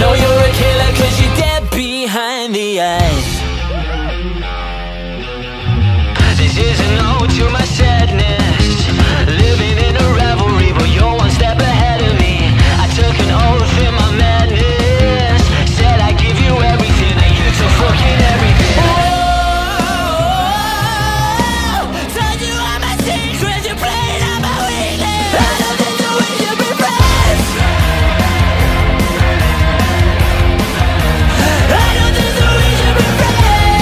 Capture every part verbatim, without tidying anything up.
Know you're a killer cause you're dead behind the eyes. This is an ode to my sadness, living in a revelry, but you're one step ahead of me. I took an oath in my madness, said I'd give you everything, and you took fucking everything. Whoa, told you all my secrets, you played on my weakness. I don't think that we should be friends. I don't think that we should be friends.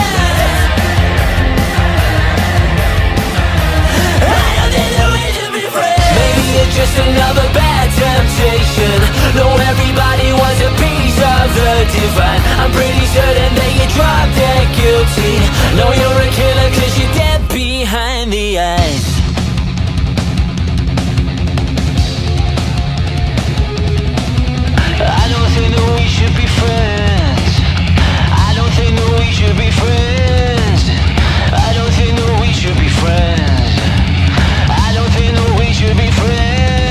Just another bad temptation. No, everybody wants a piece of the divine. I'm pretty certain that you dropped dead guilty. No, you're a killer cause you're dead behind the eyes. I don't think that we should be friends. I don't think that we should be friends. I don't think that we should be friends. I don't think that we should be friends.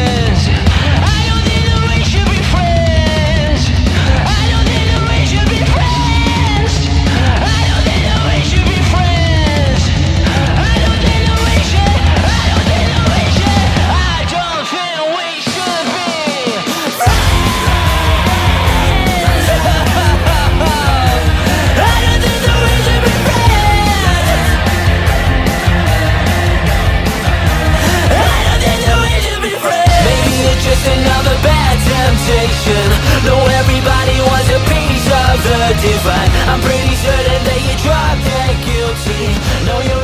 Another bad temptation. No, everybody wants a piece of the divine. I'm pretty certain that you dropped dead guilty. No, you're